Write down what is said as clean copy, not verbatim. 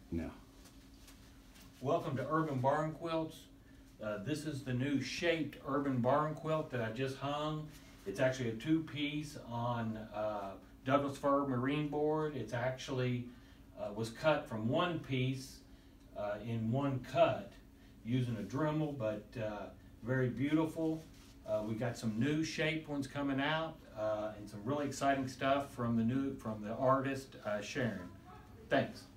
No. Welcome to Urban Barn Quilts. This is the new shaped urban barn quilt that I just hung. It's actually a two-piece on Douglas fir marine board. It's actually was cut from one piece in one cut using a Dremel, but very beautiful. We got some new shaped ones coming out and some really exciting stuff from the artist Sharon. Thanks.